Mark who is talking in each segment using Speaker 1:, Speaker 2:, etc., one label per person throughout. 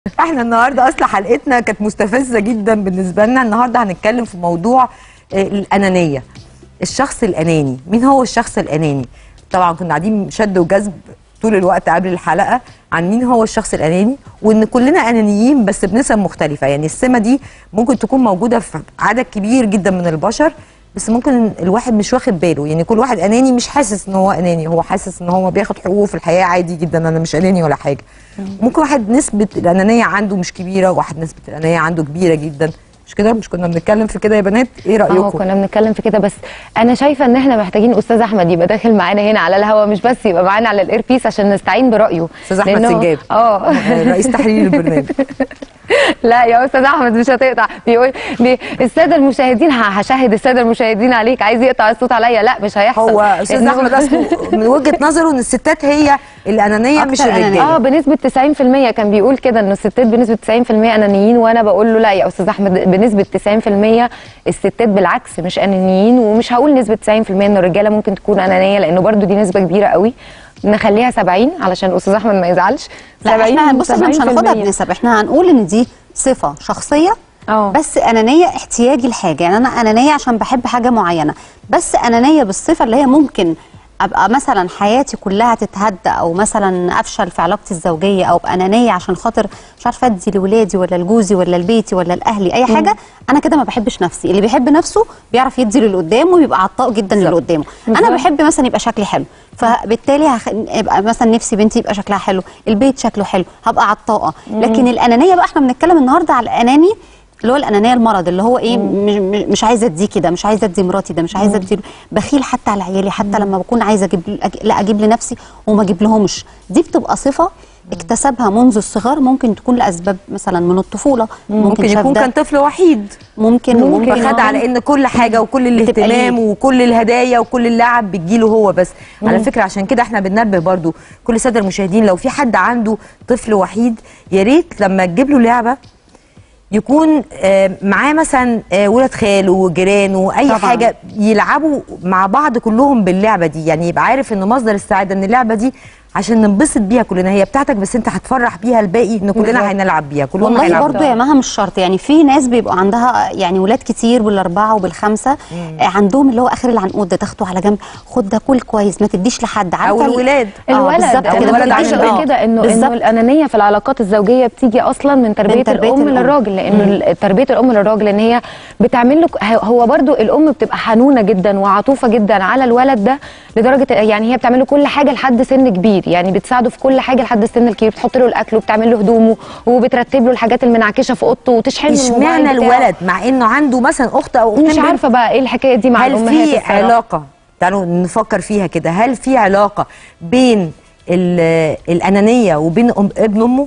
Speaker 1: احنا النهارده اصل حلقتنا كانت مستفزه جدا بالنسبه لنا. النهارده هنتكلم في موضوع الانانيه، الشخص الاناني. مين هو الشخص الاناني؟ طبعا كنا قاعدين شد وجذب طول الوقت قبل الحلقه عن مين هو الشخص الاناني، وان كلنا انانيين بس بنسب مختلفه. يعني السمه دي ممكن تكون موجوده في عدد كبير جدا من البشر، بس ممكن الواحد مش واخد باله. يعني كل واحد اناني مش حاسس ان هو اناني، هو حاسس ان هو بياخد حقوقه في الحياه عادي جدا، انا مش اناني ولا حاجه. ممكن واحد نسبه الانانيه عنده مش كبيره، وواحد نسبه الانانيه عنده كبيره جدا. مش كده؟ مش كنا بنتكلم في كده يا بنات؟ ايه رايكم؟
Speaker 2: كنا بنتكلم في كده، بس انا شايفه ان احنا محتاجين استاذ احمد يبقى داخل معانا هنا على الهوا، مش بس يبقى معانا على الاير بيس عشان نستعين برايه.
Speaker 1: استاذ احمد سنجاب رئيس تحرير البرنامج.
Speaker 2: لا يا استاذ احمد مش هتقطع. بيقول الساده المشاهدين، هشهد الساده المشاهدين عليك، عايز يقطع الصوت عليا. لا مش هيحصل.
Speaker 1: هو استاذ احمد اصله من وجهه نظره ان الستات هي الانانيه مش الرجاله.
Speaker 2: بنسبه 90% كان بيقول كده، ان الستات بنسبه 90% انانيين، وانا بقول له لا يا استاذ احمد، بنسبه 90% الستات بالعكس مش انانيين. ومش هقول نسبه 90% ان الرجاله ممكن تكون انانيه، لانه برضو دي نسبه كبيره قوي. نخليها 70 علشان استاذ احمد ما يزعلش.
Speaker 3: لا احنا بص، احنا مش هناخدها بنسب، احنا هنقول ان دي صفه شخصيه. بس انانيه احتياجي لحاجه، يعني انا انانيه عشان بحب حاجه معينه، بس انانيه بالصفه اللي هي ممكن ابقى مثلا حياتي كلها تتهدى، او مثلا افشل في علاقتي الزوجيه، او ابقى انانيه عشان خاطر مش عارفه ادي لاولادي ولا لجوزي ولا لبيتي ولا لاهلي اي حاجه. انا كده ما بحبش نفسي. اللي بيحب نفسه بيعرف يدي للي قدامه وبيبقى عطاء جدا للي قدامه. انا بحب مثلا يبقى شكلي حلو، فبالتالي يبقى مثلا نفسي بنتي يبقى شكلها حلو، البيت شكله حلو، هبقى عطاءه. لكن الانانيه بقى احنا بنتكلم النهارده على الاناني اللي هو الانانيه المرض، اللي هو ايه، مش عايزه اديه كده، مش عايزه ادي مراتي ده، مش عايزه ادي، بخيل حتى على عيالي، حتى لما بكون عايزه اجيب لنفسي وما اجيب لهمش. دي بتبقى صفه اكتسبها منذ الصغر، ممكن تكون لاسباب مثلا من الطفوله،
Speaker 1: ممكن يكون كان طفل وحيد،
Speaker 3: ممكن
Speaker 1: فخد على ان كل حاجه وكل الاهتمام وكل الهدايا وكل اللعب بتجيله هو بس. على فكره عشان كده احنا بننبه برضو كل الساده المشاهدين، لو في حد عنده طفل وحيد يا ريت لما تجيب له لعبه يكون معاه مثلا ولاد خاله وجيرانه اي حاجه، يلعبوا مع بعض كلهم باللعبه دي. يعني يبقى عارف ان مصدر السعاده ان اللعبه دي عشان ننبسط بيها كلنا، هي بتاعتك بس انت هتفرح بيها الباقي، ان كلنا هنلعب بيها، كلنا
Speaker 3: والله برضو يا مها مش شرط. يعني في ناس بيبقوا عندها يعني ولاد كتير بالاربعه وبالخمسه، عندهم اللي هو اخر العنقود ده، تاخده على جنب، خد ده كل كويس، ما تديش لحد.
Speaker 1: او الولاد
Speaker 2: بالظبط كده. عايزه اقول كده انه الانانيه في العلاقات الزوجيه بتيجي اصلا من تربيه الام للراجل، لانه تربيه الام للراجل ان هي بتعمل له، هو برضو الام بتبقى حنونه جدا وعطوفه جدا على الولد ده، لدرجه يعني هي بتعمل له كل حاجه لحد سن كبير، يعني بتساعده في كل حاجه لحد السن الكبير، بتحط له الاكل وبتعمل له هدومه وبترتب له الحاجات المنعكشه في اوضته وتشحن له الموبايل.
Speaker 1: اشمعنى الولد مع انه عنده مثلا اخت او اختين؟
Speaker 2: مش عارفه بقى ايه الحكايه دي مع الامهات.
Speaker 1: هل في علاقه، تعالوا نفكر فيها كده، هل في علاقه بين الانانيه وبين ابن امه؟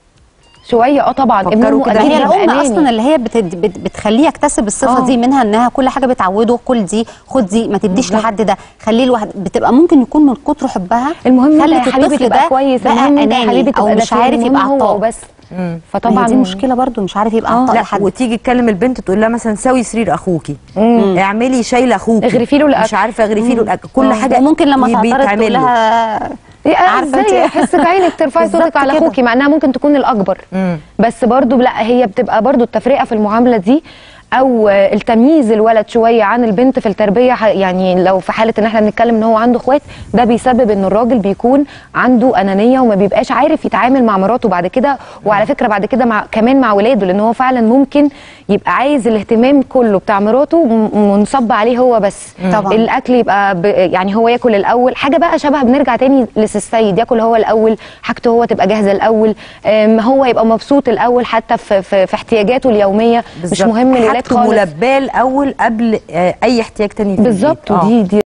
Speaker 2: شويه طبعا. ابن امه
Speaker 3: هي الام اصلا اللي هي بتخليه يكتسب الصفه دي منها، انها كل حاجه بتعوده، كل دي خد دي، ما تديش لحد ده، خليه لوحده. بتبقى ممكن يكون من كتر حبها
Speaker 2: المهم خلت الطفل ده
Speaker 3: كويس، المهم اناني او مش عارف يبقى عطاء
Speaker 2: بس. فطبعا
Speaker 3: دي مشكله برضو، مش عارف يبقى عطاء لحد.
Speaker 1: وتيجي تكلم البنت تقول لها مثلا سوي سرير اخوكي، اعملي شاي لاخوكي،
Speaker 2: اغرفي له الاكل،
Speaker 1: مش عارفه اغرفي له الاكل، كل حاجه.
Speaker 3: وممكن لما تعترض تقول لها
Speaker 2: عارفه ازاي احسك عينك ترفعي صوتك على اخوكي، مع انها ممكن تكون الاكبر. بس برضو لا، هي بتبقى برضو التفرقه في المعامله دي، او التمييز الولد شويه عن البنت في التربيه. يعني لو في حاله ان احنا بنتكلم ان هو عنده اخوات، ده بيسبب ان الراجل بيكون عنده انانيه وما بيبقاش عارف يتعامل مع مراته بعد كده، وعلى فكره بعد كده كمان مع ولاده، لان هو فعلا ممكن يبقى عايز الاهتمام كله بتاع مراته منصب عليه هو بس. طبعا الاكل يبقى يعني هو ياكل الاول، حاجه بقى شبه بنرجع تاني للسيد، ياكل هو الاول، حاجته هو تبقى جاهزه الاول، هو يبقى مبسوط الاول حتى في احتياجاته اليوميه. مش مهم الولاد خالص،
Speaker 1: ملباه الاول قبل اي احتياج تاني.
Speaker 2: بالظبط. ودي